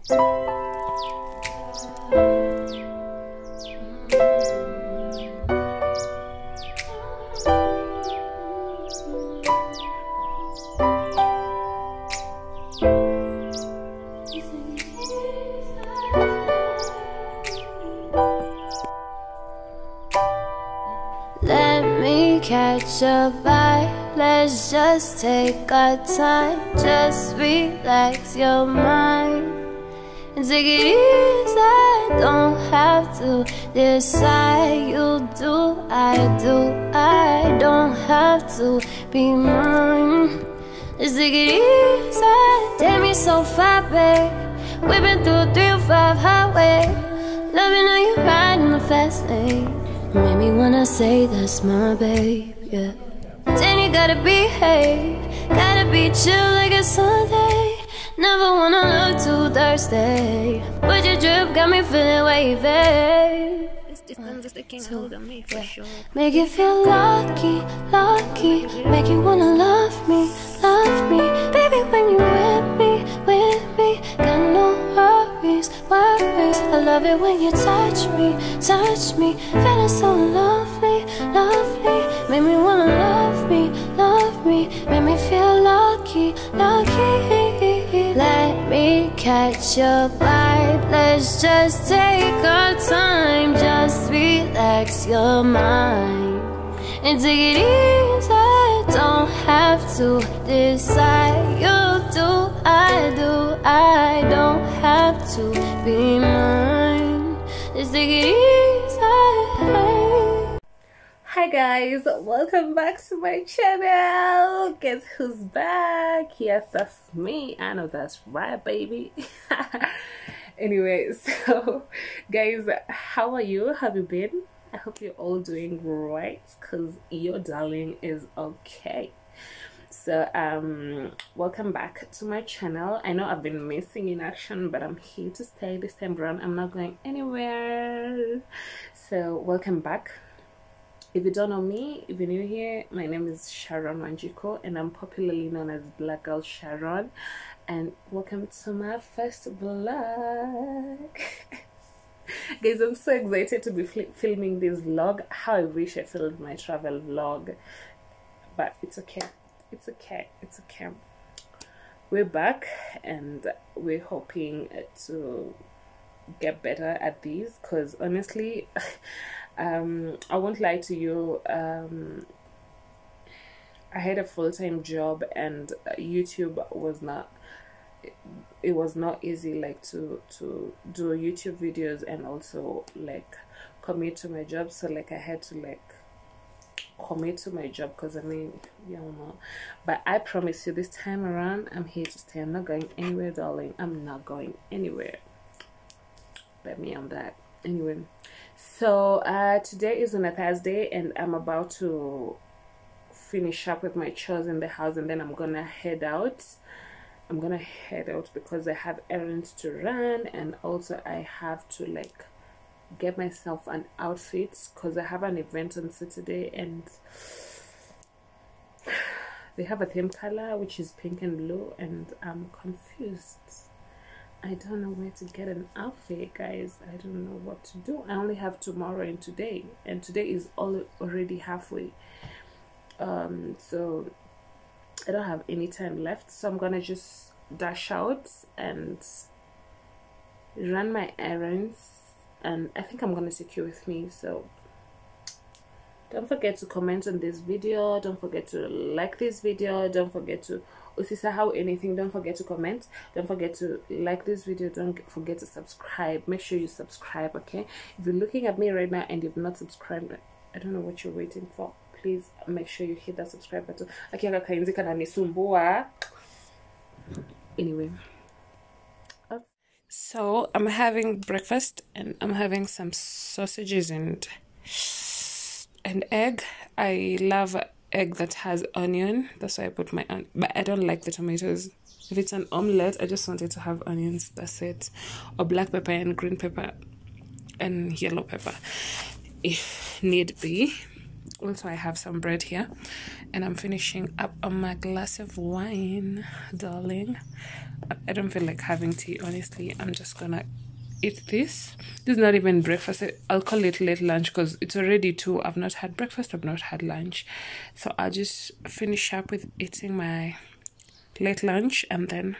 Catch a vibe, let's just take our time. Just relax your mind and take it easy. Don't have to decide. You do, I do. I don't have to be mine. Let's take it easy. Damn, you so far, babe. Whipping through 305 highway. Loving how you ride in the fast lane. Made me wanna say that's my babe, yeah. Then you gotta behave, gotta be chill like it's Sunday. Never wanna look too thirsty, but your drip got me feeling wavy. This distance is taking hold of me for sure. Make you feel lucky, lucky. Make you wanna love me, baby. When you with me, got no worries, worries. I love it when you touch me, feeling so lovely, lovely. Make me wanna love me, make me feel lucky, lucky. Let me catch your vibe. Let's just take our time. Just relax your mind and take it easy. Don't have to decide. You do, I do. I don't have to be mine. Just take it easy. Hi guys, welcome back to my channel. Guess who's back? Yes, that's me. I know that's right, baby. Anyway, so guys, how are you? Have you been? I hope you're all doing great, because your darling is okay. So welcome back to my channel. I know I've been missing in action, but I'm here to stay this time around. I'm not going anywhere. So welcome back. If you don't know me, if you're new here, my name is Sharon Wanjiku and I'm popularly known as Black Girl Sharon, and welcome to my first vlog. Guys, I'm so excited to be filming this vlog. How I wish I filmed my travel vlog, but it's okay, it's okay, it's okay. We're back and we're hoping to get better at these, because honestly I won't lie to you, I had a full-time job and YouTube was not, it was not easy, like to do YouTube videos and also like commit to my job. So like I had to like commit to my job, because I mean, you know, but I promise you this time around I'm here to stay. I'm not going anywhere, darling. I'm not going anywhere. Bet me on that. Anyway, so today is on a Thursday and I'm about to finish up with my chores in the house, and then I'm gonna head out. I'm gonna head out because I have errands to run, and also I have to like get myself an outfit, because I have an event on Saturday and they have a theme color which is pink and blue, and I'm confused. I don't know where to get an outfit, guys. I don't know what to do. I only have tomorrow and today is already halfway. So I don't have any time left, so I'm gonna just dash out and run my errands, and I think I'm gonna take you with me. So don't forget to comment on this video, don't forget to like this video, don't forget to how anything, don't forget to comment, don't forget to like this video, don't forget to subscribe. Make sure you subscribe, okay? If you're looking at me right now and you've not subscribed, I don't know what you're waiting for. Please make sure you hit that subscribe button. Anyway, so I'm having breakfast and I'm having some sausages and egg. I love egg that has onion, that's why I put my onion, but I don't like the tomatoes. If it's an omelette, I just want it to have onions, that's it, or black pepper and green pepper and yellow pepper if need be. Also, I have some bread here, and I'm finishing up on my glass of wine, darling. I don't feel like having tea, honestly. I'm just gonna eat this. This is not even breakfast. I'll call it late lunch because it's already 2. I've not had breakfast, I've not had lunch. So I'll just finish up with eating my late lunch, and then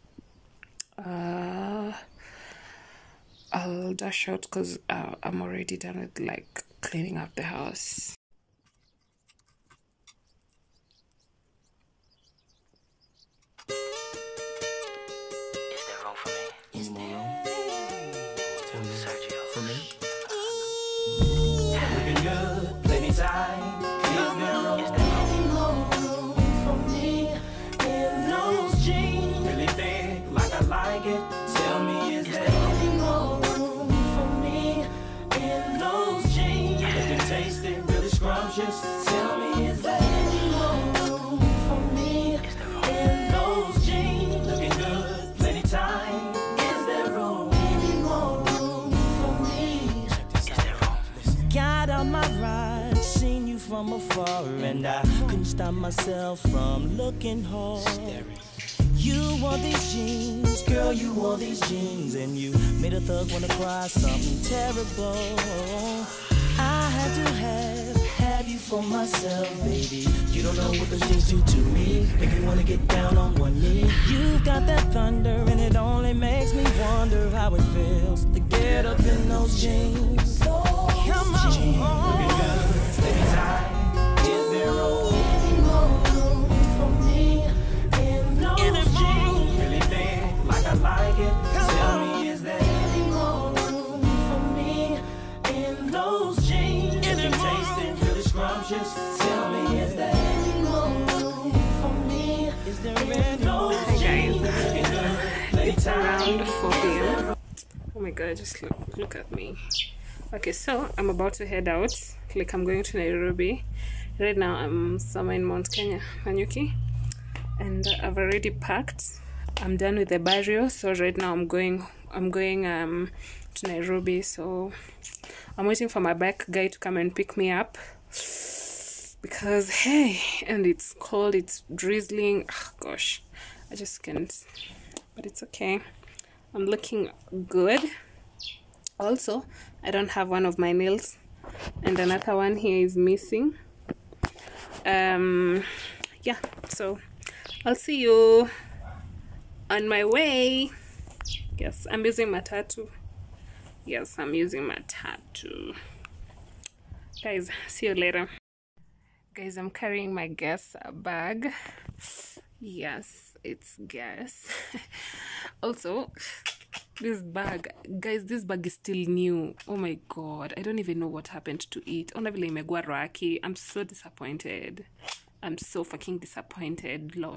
I'll dash out because I'm already done with like cleaning up the house. Tell me, is there any more room for me in those jeans? Looking good, plenty time. Is there room, any more room for me? Is there room? Got on my ride, seen you from afar, and I couldn't stop myself from looking hard. You wore these jeans, girl, you wore these jeans, and you made a thug wanna cry something terrible. I had to have you for myself, baby. You don't know what those jeans do to me. Make me wanna get down on one knee. You've got that thunder, and it only makes me wonder how it feels to get up in those jeans. Come on, looking good, steady time. Is there any more room for me in those jeans? Really big, like I like it. Tell me, is there any more room for me in those jeans? Looking tasty, really scrumptious. Tell me, is there any more room for me? Is there any more? Hi guys, it's around 4 p.m. Oh my god, just look at me. Okay, so I'm about to head out. Like, I'm going to Nairobi. Right now I'm somewhere in Mount Kenya, Nanyuki, and I've already packed. I'm done with the barrio, so right now I'm going to Nairobi. So I'm waiting for my bike guy to come and pick me up because hey, and it's cold, it's drizzling. Oh, gosh, I just can't, but it's okay. I'm looking good. Also, I don't have one of my nails, and another one here is missing. Yeah, so I'll see you on my way. Yes, I'm using Matatu. Yes, I'm using Matatu. Guys, see you later. Guys, I'm carrying my gas bag. Yes, it's gas. Also, this bag, guys, this bag is still new. Oh my god, I don't even know what happened to it. I'm so disappointed. I'm so fucking disappointed. Lol.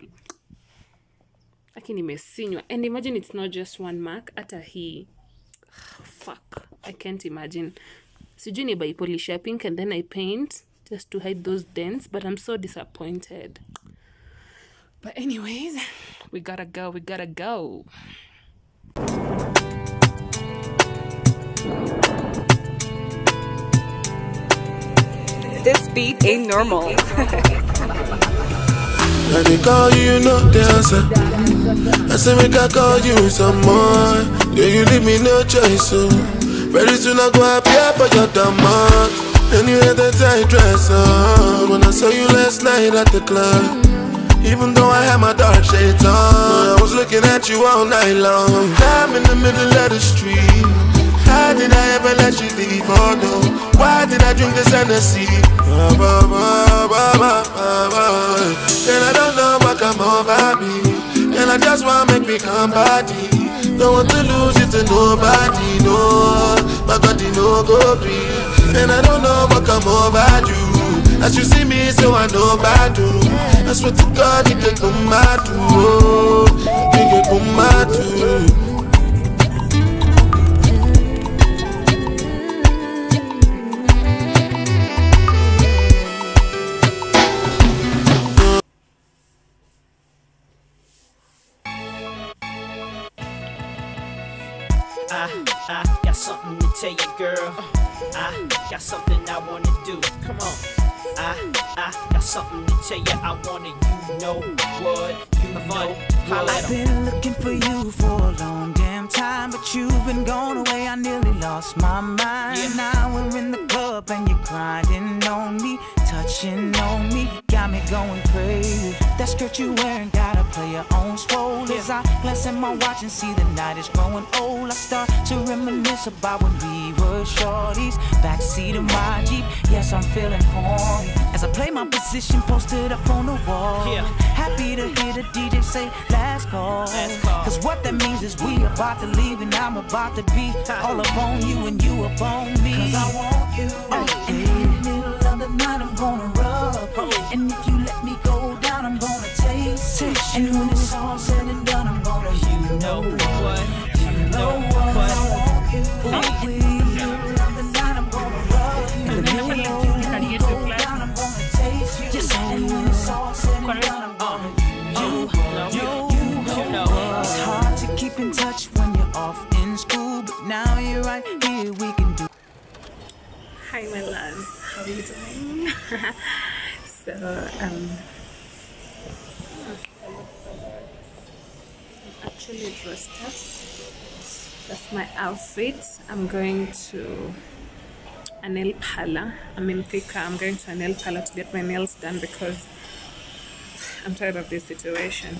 And imagine it's not just one mark. Ata hii. Fuck. I can't imagine. Sijui by polish pink and then I paint just to hide those dents. But I'm so disappointed. But anyways, we gotta go. This beat ain't normal. I dey call you, no dancer. I say make I call you some more. Yeah, you leave me no choice, so very soon I go appear for your demand. And you had that tight dress on when I saw you last night at the club. Even though I had my dark shades on, I was looking at you all night long. I'm in the middle of the street. How did I ever let you leave? Oh no, why did I drink this Hennessy? And I don't know what come over me, and I just want to make me come body. Don't want to lose it to nobody, no. My body no go free. And I don't know what come over you. As you see me, so I know bad do. I swear to God, you can come out to. You can come out to. I got something to tell you, girl. I got something I wanna do. Come on. I got something to tell you. I want it. You know what? You know what? I've been looking for you for a long damn time, but you've been gone away. I nearly lost my mind. Yeah. Now we're in the club and you're grinding on me, touching on me, got me going crazy. That skirt you wearing gotta play your own swole. As I glance at my watch and see the night is growing old, I start to reminisce about when we were shorties, backseat of my Jeep. Yes, I'm feeling horny as I play my position, posted up on the wall. Yeah. Happy to hear the DJ say last call. Cause what that means is we about to leave and I'm about to be all up on you and you up on me. Cause I want you. And in the middle of the night I'm gonna rub. And if you let me go down I'm gonna taste it. And when it's all said and done I'm gonna You know what? You know what? I want you. In the middle of the night I'm gonna rub. And if you let me go down I'm gonna taste you. And when it's all said and done I'm gonna It's hard to keep in touch when you're off in school, but now you're right here, we can do. Hi my loves, how are you doing? So I'm actually dressed up. That's my outfit. I'm going to a nail parlor. I'm in Thika. I'm going to a nail parlor to get my nails done because I'm tired of this situation.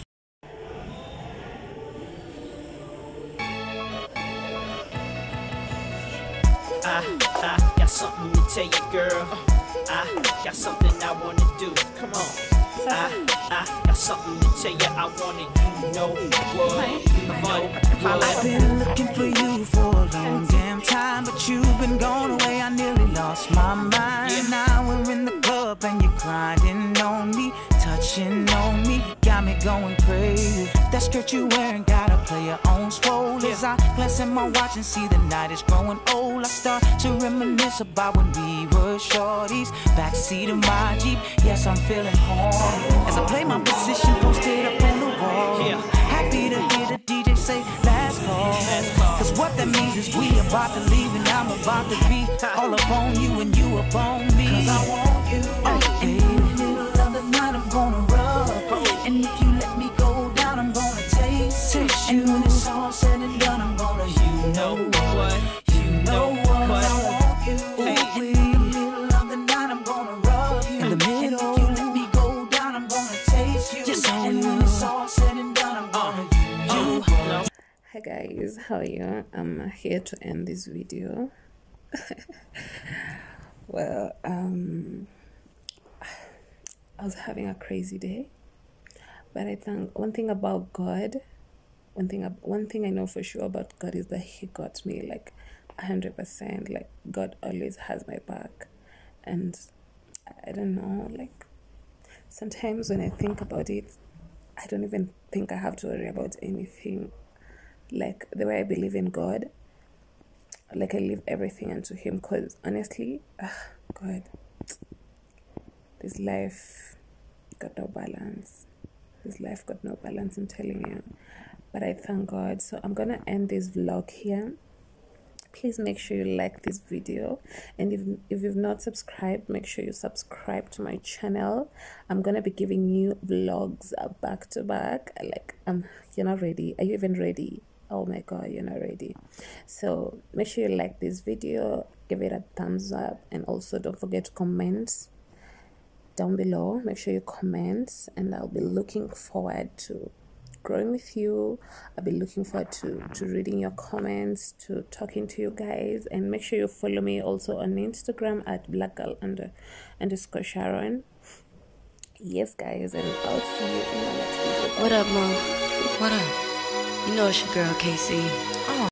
I got something to tell you, girl. I got something I wanna do. Come on. I got something to tell you. I want it. You know what? You know I've been looking for you for a long damn time, but you've been gone away. I nearly lost my mind. Yeah. Now we're in the club and you're grinding on me, touching on me, got me going crazy. That skirt you wearing gotta play your own swole. As I glance at my watch and see the night is growing old, I start to reminisce about when we were shorties, backseat of my Jeep. Yes, I'm feeling horny as I play my position, posted up on the wall. Yeah. Happy to hear the DJ say last call. Cause what that means is we about to leave and I'm about to be all up on you and you up on me. Cause I want you. And in the middle of the night I'm gonna rub. And if you let me go down I'm gonna taste it. And when it's all said and done I'm gonna You know what? You know what? I want you. In the middle of the night I'm gonna rub you. In the middle. And if you let me go down I'm gonna taste you. And when it's all said and done I'm gonna Hi guys, how are you? I'm here to end this video. Well, I was having a crazy day, but I think one thing about God, one thing I know for sure about God is that He got me like 100%. Like God always has my back, and I don't know, like sometimes when I think about it, I don't even think I have to worry about anything. Like the way I believe in God, like I leave everything unto Him, because honestly, God, this life got no balance. This life got no balance, I'm telling you. But I thank God. So I'm gonna end this vlog here. Please make sure you like this video, and if you've not subscribed, make sure you subscribe to my channel. I'm gonna be giving you vlogs back to back. Like you're not ready. Are you even ready? Oh my God, you're not ready. So make sure you like this video, give it a thumbs up, and also don't forget to comment down below. Make sure you comment, and I'll be looking forward to growing with you. I'll be looking forward to reading your comments, to talking to you guys. And make sure you follow me also on Instagram at blackgirl_Sharon. Yes guys, and I'll see you in my next video. What up, Mo? What up? You know it's your girl, KC.